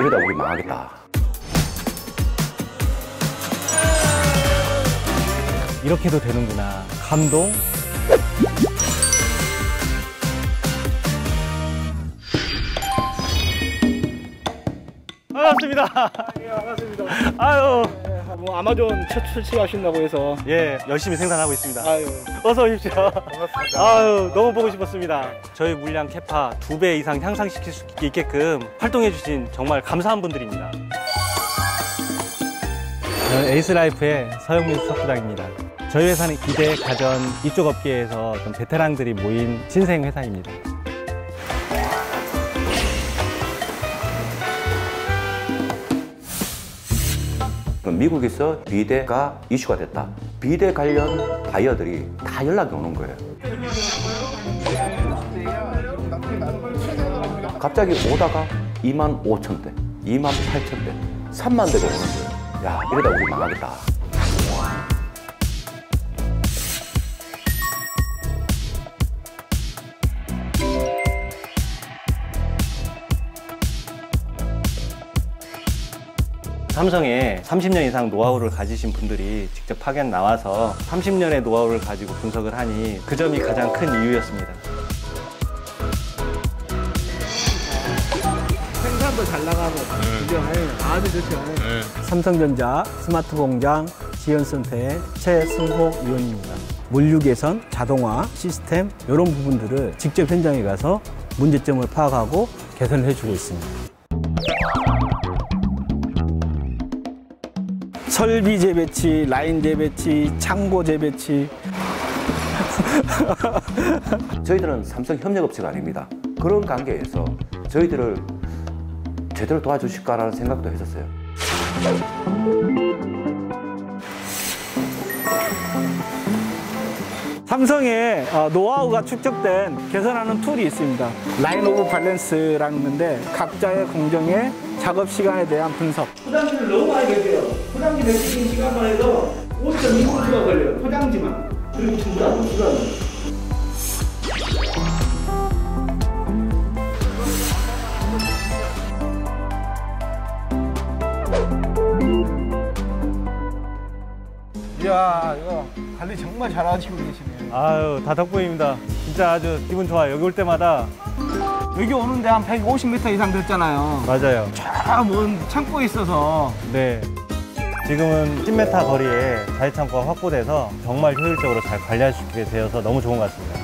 이러다 우리 망하겠다. 이렇게도 되는구나. 감동. 반갑습니다. 예, 반갑습니다. 아유. 뭐 아마존 첫 출시하신다고 해서 예, 열심히 생산하고 있습니다. 아유. 어서 오십시오. 반갑습니다. 아유, 너무 보고 싶었습니다. 저희 물량 캐파 2배 이상 향상시킬 수 있게끔 활동해주신 정말 감사한 분들입니다. 저는 에이스라이프의 서영민 수석부장입니다. 저희 회사는 기대, 가전, 이쪽 업계에서 좀 베테랑들이 모인 신생 회사입니다. 미국에서 비대가 이슈가 됐다. 비대 관련 바이어들이 다 연락이 오는 거예요. 갑자기 오다가 25,000대, 28,000대, 3만 대가 오는 거예요. 야, 이러다 우리 망하겠다. 삼성에 30년 이상 노하우를 가지신 분들이 직접 파견 나와서 30년의 노하우를 가지고 분석을 하니 그 점이 가장 큰 이유였습니다. 생산도 잘 나가고 아주 좋죠. 삼성전자 스마트공장 지연센터의 최승호 위원입니다. 물류 개선, 자동화, 시스템 이런 부분들을 직접 현장에 가서 문제점을 파악하고 개선을 해주고 있습니다. 설비 재배치, 라인 재배치, 창고 재배치. 저희들은 삼성 협력업체가 아닙니다. 그런 관계에서 저희들을 제대로 도와주실까라는 생각도 했었어요. 삼성의 노하우가 축적된 개선하는 툴이 있습니다. 라인 오브 밸런스라는 건데 각자의 공정의 작업 시간에 대한 분석. 포장지를 너무 많이 걸려요. 포장지 내리는 시간만 해도 5.2분가 걸려요. 포장지만. 그리고 중간. 이야, 이거 관리 정말 잘하시고 계시네요. 아유, 다 덕분입니다. 진짜 아주 기분 좋아요. 여기 올 때마다. 여기 오는데 한 150m 이상 됐잖아요. 맞아요. 쫙먼 창고에 있어서. 네. 지금은 10m 거리에 자재창고가 확보돼서 정말 효율적으로 잘 관리할 수 있게 되어서 너무 좋은 것 같습니다.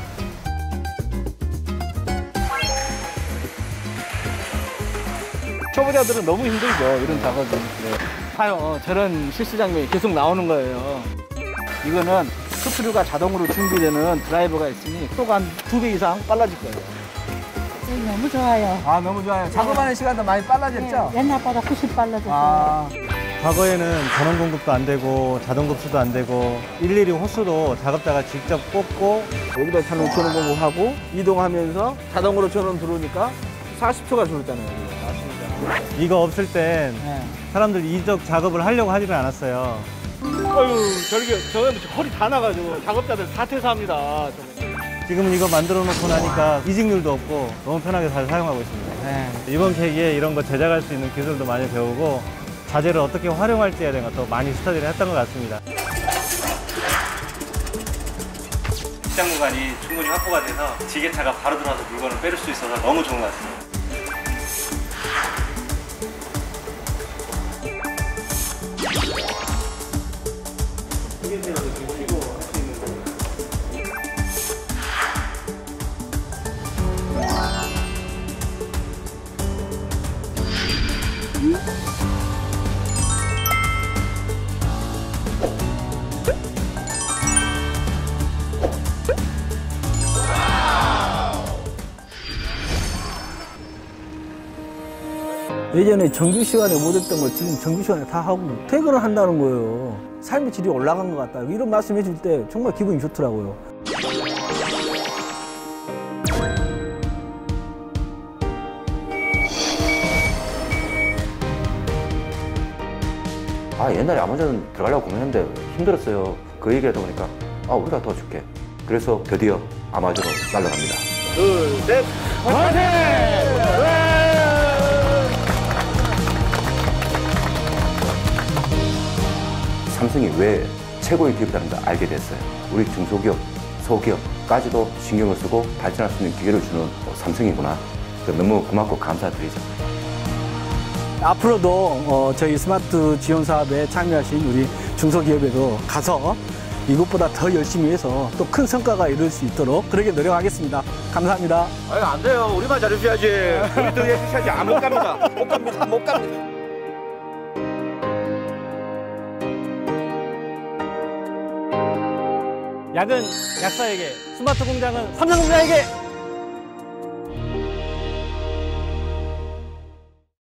초보자들은 너무 힘들죠, 이런 작업은. 네. 봐요, 저런 실수 장면이 계속 나오는 거예요. 이거는 스크류가 자동으로 준비되는 드라이버가 있으니 속도가 한 2배 이상 빨라질 거예요. 너무 좋아요. 아, 너무 좋아요. 작업하는 시간도 많이 빨라졌죠? 네, 옛날보다 훨씬 빨라졌어요. 아, 과거에는 전원 공급도 안 되고 자동 급수도 안 되고 일일이 호수도 작업자가 직접 꽂고 여기다 전원 공급하고 이동하면서 자동으로 전원 들어오니까 40초가 줄었잖아요. 맞습니다. 이거 없을 땐 네. 사람들 이적 작업을 하려고 하지는 않았어요. 아유, 저는 허리 다 나가지고 작업자들 사퇴사합니다. 지금은 이거 만들어 놓고 나니까 이직률도 없고 너무 편하게 잘 사용하고 있습니다. 네. 이번 계기에 이런 거 제작할 수 있는 기술도 많이 배우고 자재를 어떻게 활용할지에 대한 것도 많이 스터디를 했던 것 같습니다. 입장 공간이 충분히 확보가 돼서 지게차가 바로 들어와서 물건을 빼를 수 있어서 너무 좋은 것 같습니다. 예전에 정규 시간에 못했던 걸 지금 정규 시간에 다 하고 퇴근을 한다는 거예요. 삶의 질이 올라간 것 같다. 이런 말씀 해줄 때 정말 기분이 좋더라고요. 아, 옛날에 아마존 들어가려고 고민했는데 힘들었어요. 그 얘기를 하다 보니까 우리가 도와줄게. 그래서 드디어 아마존으로 날아갑니다. 둘, 셋, 화이팅! 삼성이 왜 최고의 기업이라는 걸 알게 됐어요. 우리 중소기업, 소기업까지도 신경을 쓰고 발전할 수 있는 기회를 주는 삼성이구나. 너무 고맙고 감사드리죠. 앞으로도 저희 스마트 지원 사업에 참여하신 우리 중소기업에도 가서 이것보다 더 열심히 해서 또 큰 성과가 이룰 수 있도록 그렇게 노력하겠습니다. 감사합니다. 아니, 안 돼요. 우리만 잘해주셔야지. 우리도 해주셔야지. 아, 못 갑니다. 못 갑니다. 못 갑니다. 약은 약사에게, 스마트 공장은 삼성공장에게!